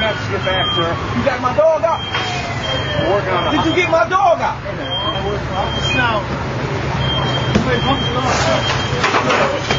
have to get back, sir. You got my dog out? We're working on Did you get my dog out? Now. Wait, pump the dog.